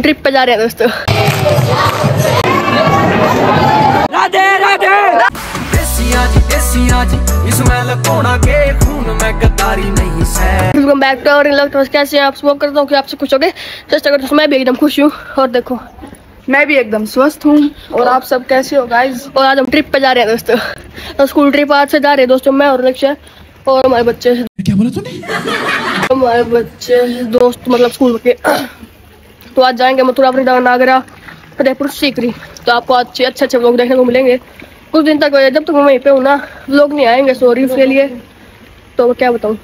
Trip पे जा रहे हैं दोस्तों। Radhe Radhe welcome back to our vlog. तो कैसे हैं आप? स्मोक करता हूँ कि आपसे खुश हो गए। जस्ट अगर तो मैं भी एकदम खुश हूँ। और देखो मैं भी एकदम स्वस्थ हूँ। और आप सब कैसे हो गाइस? और आज हम ट्रिप पे जा रहे हैं दोस्तों। तो स्कूल ट्रिप आज से जा रहे हैं दोस्तों, मैं और लक्ष्य और हमारे बच्चे। क्या बोला तूने? हमारे बच्चे दोस्त मतलब स्कूल के। तो आज जाएंगे मथुरा, वृंदावन, आगरा, फतेहपुर सीकरी। तो आपको अच्छे अच्छे व्लॉग देखने को मिलेंगे कुछ दिन तक। जब तक मैं वहीं पे हूँ ना, लोग नहीं आएंगे, सॉरी उसके लिए। तो मैं क्या बताऊँ।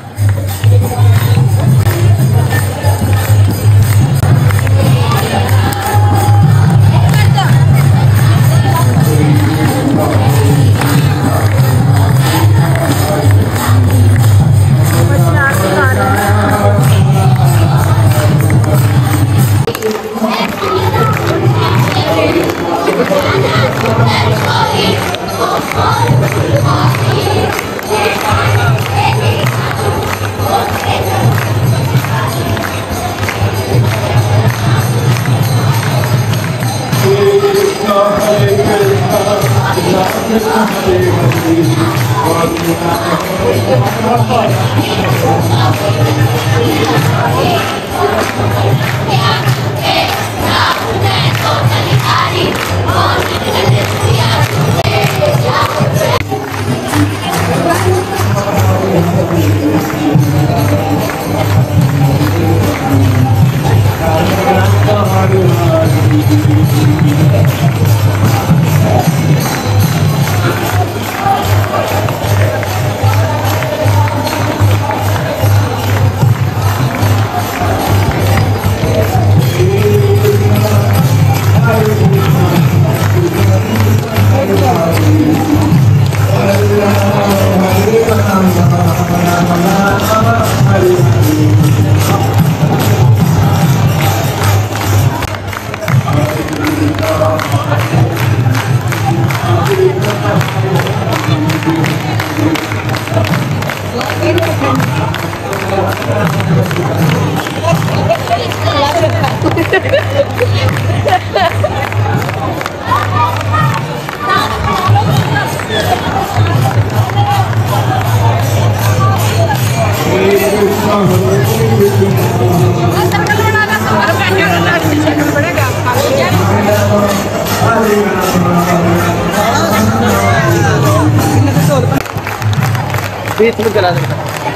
बीच में चला देता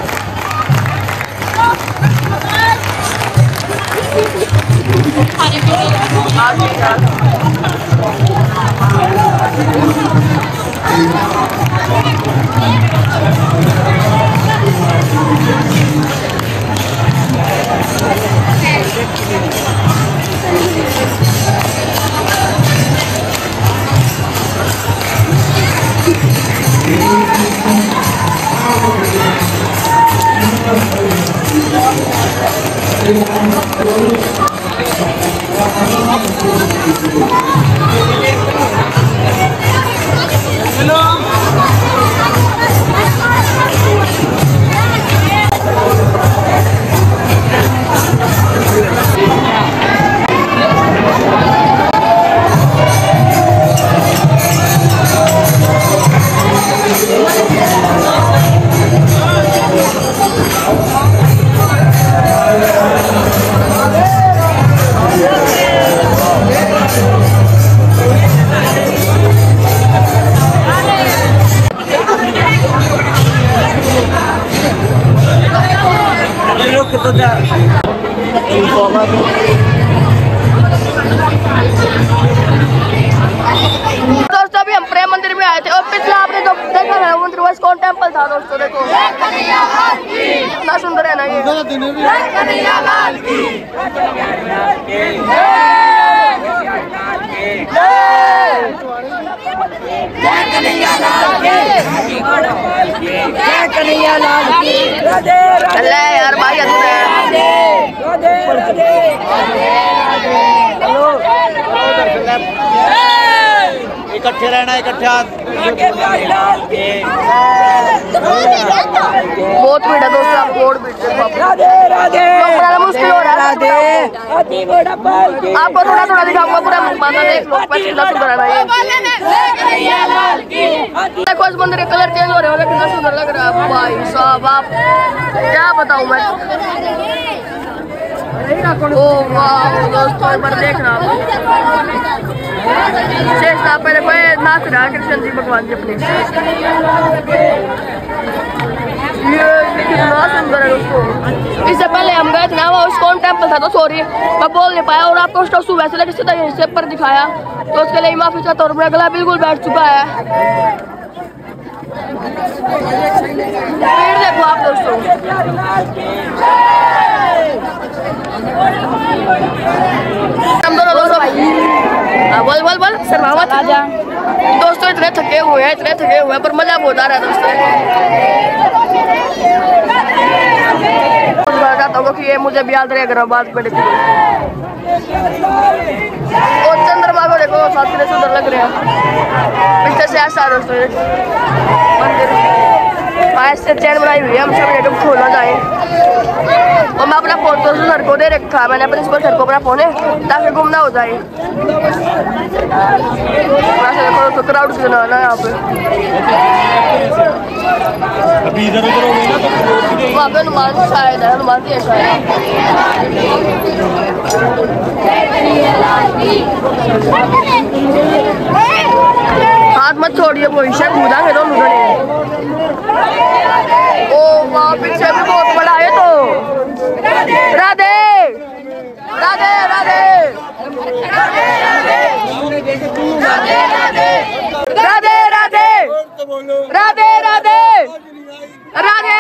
दोस्तों अभी हम प्रेम मंदिर में आए थे और पिछला आपने जो देखा है मंदिर वो इस्कॉन टेम्पल था दोस्तों। देखो कितना सुंदर है ना ये। चले यार भाई इकट्ठे रहना, इकट्ठे बहुत भीड़ है दोस्तों, आप और भीड़ मुश्किल हो रहा है। आपको थोड़ा थोड़ा दिखाऊंगा, पूरा माता देख लो कितना सुंदर है ये। देखो इस मंदिर के कलर चेंज हो रहे हैं, कितना सुंदर लग रहा है भाई साहब। आप क्या बताऊं मैं। ओ वाह दोस्तों, एक बार देख रहा हूँ पहले नाच रहा कृष्ण जी भगवान जी अपने। ये कितना सुंदर है दोस्तों। इससे पहले हम गए थे ना, वो इस्कॉन टेम्पल था, तो सॉरी मैं बोल नहीं पाया और आपको उसका सुबह से लेकर सीधा यहीं से पर दिखाया, तो उसके लिए माफी चाहता हूँ। मेरा गला बिल्कुल बैठ चुका है। भीड़ देखो आप दोस्तों। हम दोनों दोस्तों बोल शर्मावत आजा दोस्तों। इतने थके हुए हैं पर मजा बहुत आ रहा है दोस्तों। कि ये मुझे भी याद रहेगा बात में। और चंद्रमा को देखो साथ में सुंदर लग रहे हैं पीछे से ऐसा दोस्तों मंदिर ऐसे चैन बनाई हुई है। हम सब ये खोलना जाए और मैं अपना फोन तो सर को दे रखा है, मैंने प्रिंसिपल सर को अपना फोन है ताकि गुम ना हो जाए। तो क्राउड कितना है ना यहाँ पे। अभी इधर उधर हो गई ना, वहाँ पे हनुमान शायद है, हनुमान जी है शायद। हाथ मत छोड़िए, वो ईशा कूदांगे दोनों जने। ओ वहाँ पीछे भी बहुत बड़ा है तो। राधे राधे राधे राधे राधे राधे राधे राधे राधे राधे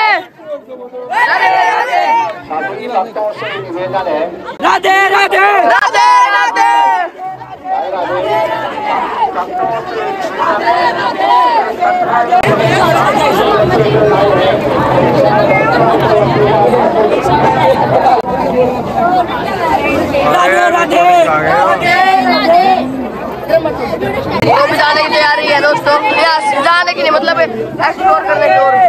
राधे राधे राधे राधे। अभी जाने की तैयारी है दोस्तों, जाने की नहीं मतलब एक्सप्लोर करने की ओर।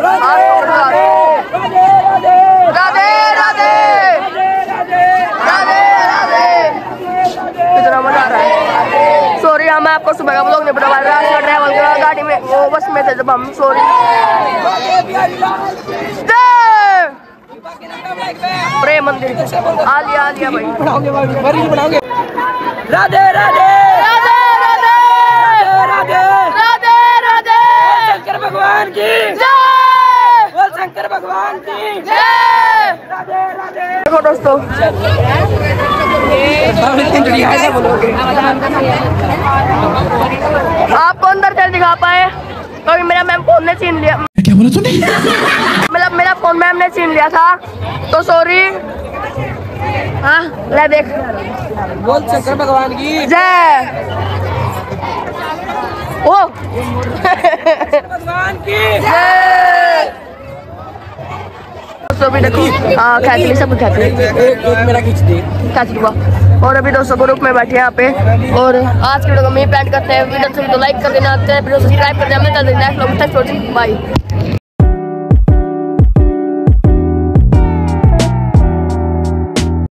राधे राधे राधे राधे। कितना मजा आ रहा है। सॉरी मैं आपको सुबह का ब्लॉग नहीं बता पाया, रात का ट्रैवल करा गाड़ी में, वो बस में थे जब हम। सॉरी। प्रेम मंदिर आलिया भाई। राधे राधे राधे राधे राधे राधे राधे। शंकर भगवान की जय, बोल शंकर भगवान की जय। राधे राधे। देखो दोस्तों आपको अंदर चल दिखा पाए क्योंकि मेरा मैम फोन ने छीन लिया। क्या बोला तूने? मतलब मेरा फोन मैम ने छीन लिया था, तो सॉरी। हाँ ले देख, बोल शंकर भगवान की जय। ओ भगवान की जय। दोस्तों अभी देखो खैच ली, सब खैच ली, मेरा खींच दे खैच लूँगा। और अभी दोस्तों ग्रुप में बैठे यहाँ पे, और आज के वीडियो को मैं प्लान करते हैं। वीडियो तो लाइक कर देना, चैनल सब्सक्राइब कर देना। मैं कर देना। बाय।